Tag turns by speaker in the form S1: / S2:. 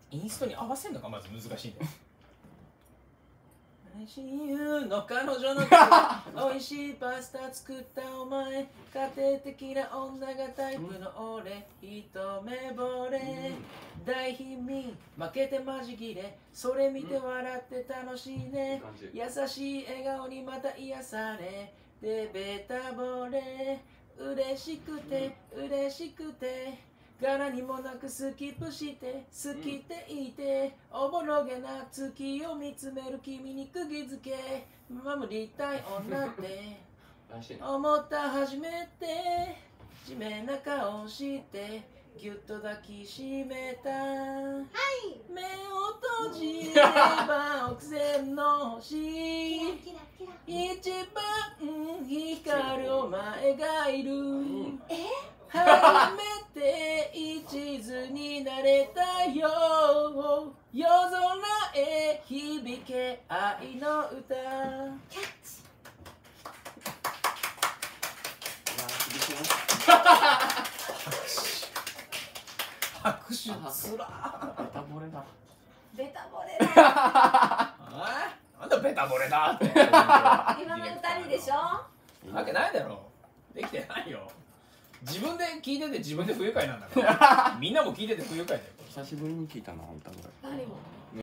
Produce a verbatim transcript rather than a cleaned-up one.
S1: インストに合わせるのがまず難しいんだよ。親友の彼女の美味しいパスタ作ったお前、家庭的な女がタイプの俺、一目惚れ、大貧民負けてマジギレ、それ見て笑って楽しいね、優しい笑顔にまた癒されでベタ惚れ、嬉しくて嬉しくて柄にもなくスキップして好きって言って、おぼろげな月を見つめる君に釘付け、守りたい女って思った初めて、地面な顔してぎゅっと抱きしめた、はい、目を閉じれば億千の星、一番光るお前がいる、え初めて一途になれたよ、夜空へ響け愛の歌。キャッチ。拍手つらー。ベタ惚れだ。ベタ惚れだ。あなんだベタ惚れだって。
S2: 今の歌にでしょ。
S1: わけないだろ。できてないよ。自分で聞いてて自分で不愉快なんだからみんなも聞いてて不愉快だよ。
S3: 久しぶりに聞いたな歌声。
S2: 何も